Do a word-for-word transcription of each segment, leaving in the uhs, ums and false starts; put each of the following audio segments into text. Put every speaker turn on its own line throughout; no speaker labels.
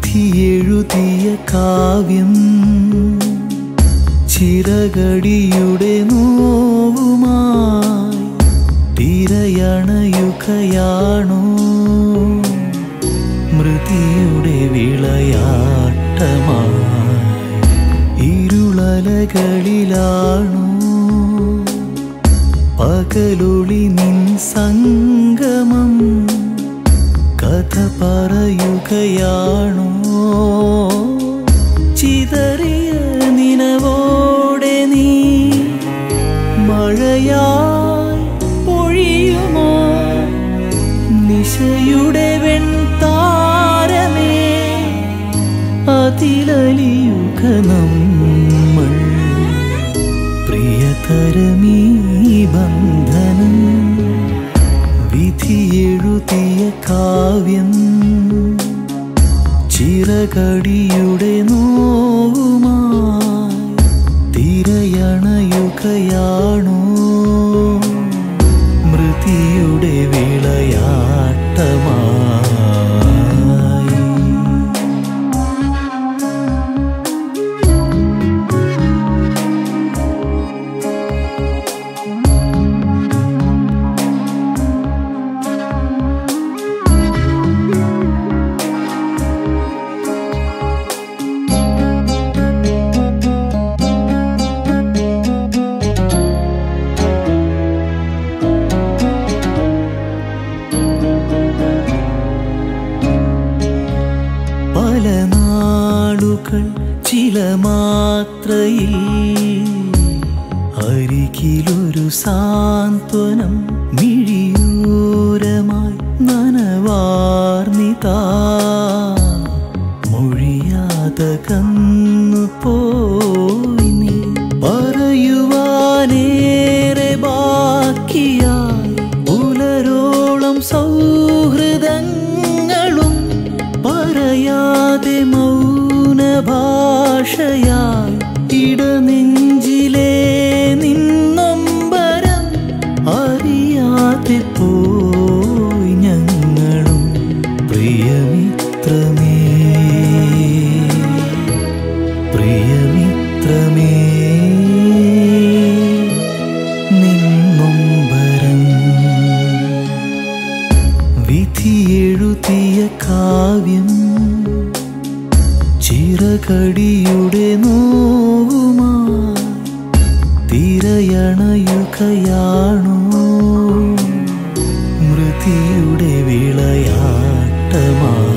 വിധിയെഴുതിയ കാവ്യം ചിറകടിയുടെ നോവുമായി തിരയണയുകയാണോ മൃതിയുടെ വിളയാട്ടമായി ഇരുളലകളിലാണോ പകലൊളി നിൻ സംഗമം കഥ പറയുകയാണോ ചിതറിയ നിനവോടെ നീ മഴയായി പൊഴിയുമോ നിശയുടെ വെൺതാരമേ അതിലലിയുക നമ്മൾ പ്രിയതരമീ ബന്ധനം വിധിയെഴുതിയ കാവ്യം ചിറകടിയുടെ നോവുമായി തിരയണയുകയാണോ മൃതിയുടെ വിളയാട്ടമായി പല നാളുകൾ ചില മാത്രയിൽ അരികിലൊരു സാന്ത്വനം മിഴിയോരമായി നനവാർന്നിതാ മൊഴിയാതകന്നു പോയി നീ പറയുവാനേറെ ബാക്കിയായി പുലരോളം സൗഹൃദങ്ങളും പറയാതെ മൗനഭാഷയായി ഇടനെഞ്ചിലെ നിന്നൊമ്പരം അറിയാതെ പോയി ഞങ്ങളും പ്രിയമിത്രമേ പ്രിയമിത്രമേ നിന്നൊമ്പരം വിധിയെഴുതിയ കാവ്യം ചിറകടിയുടെ നോവുമായി തിരയണയുകയാണോ മൃതിയുടെ വിളയാട്ടമായി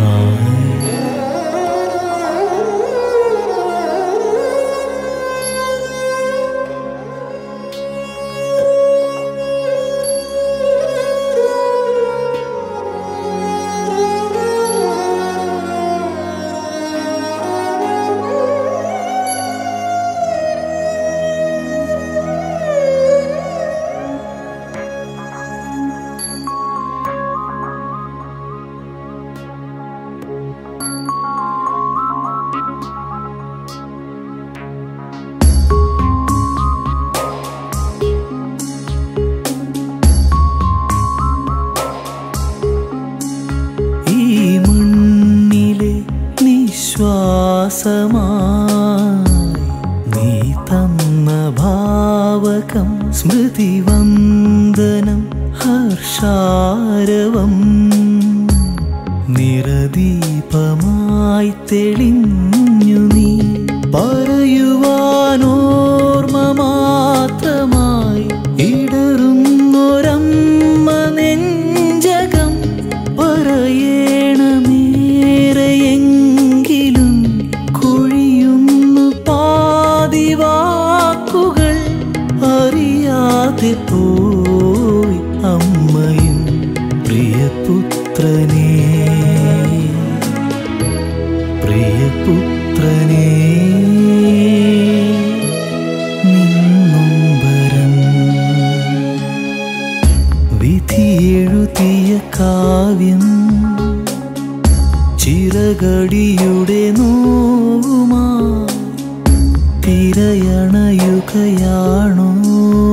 ശ്വാസമായി നീ തന്ന ഭാവകം സ്മൃതിവന്ദനം ഹർഷാരവം നിറദീപമായി തെളിഞ്ഞു നീ പറയുവാനോർമ്മ മാത്രമായി ഇടറുന്നൊരമ്മ നെഞ്ചകം പറയണമേറെയെങ്കിലും കൊഴിയുന്നു പാതിവാക്കുകൾ അറിയാതെ പോയി അമ്മയും പ്രിയപുത്രനേ പ്രിയപുത്രനേ നിന്നൊമ്പരം വിധിയെഴുതിയ കാവ്യം ചിറകടിയുടെ നോവുമായി തിരയണയുകയാണോ